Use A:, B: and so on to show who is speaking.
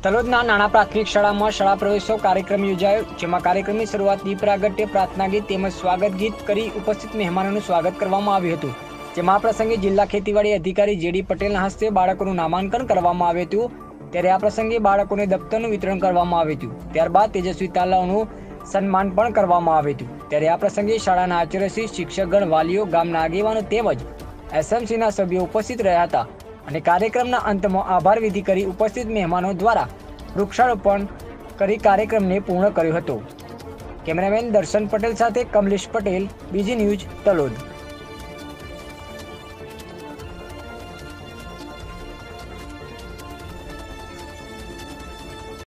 A: તલોદના નાના પ્રાથમિક શાળામાં શાળા પ્રવેશોત્સવ કાર્યક્રમ યોજાયો, જેમાં કાર્યક્રમની શરૂઆત દીપ પ્રાગટ્ય, પ્રાર્થના ગીત તેમજ સ્વાગત ગીત કરી ઉપસ્થિત મહેમાનોનું સ્વાગત કરવામાં આવ્યું હતું। જેમાં આ પ્રસંગે જિલ્લા ખેતીવાડી અધિકારી જે.ડી. પટેલના હસ્તે બાળકોનું નામાંકન કરવામાં આવ્યું હતું। ત્યારે આ પ્રસંગે બાળકોને દફતરનું વિતરણ કરવામાં આવ્યું હતું। ત્યારબાદ તેજસ્વી તાલાઓનું સન્માન પણ કરવામાં આવ્યું હતું। ત્યારે આ પ્રસંગે શાળાના આચાર્યશ્રી, શિક્ષકગણ, વાલીઓ, ગામના આગેવાનો તેમજ એસએમસીના સભ્યો ઉપસ્થિત રહ્યા હતા અને કાર્યક્રમના અંતમાં આભાર વિધિ કરી ઉપસ્થિત મહેમાનો દ્વારા વૃક્ષારોપણ કરી કાર્યક્રમને પૂર્ણ કર્યો હતો। કેમેરામેન દર્શન પટેલ સાથે કમલેશ પટેલ, બીજી ન્યૂઝ, તલોદ।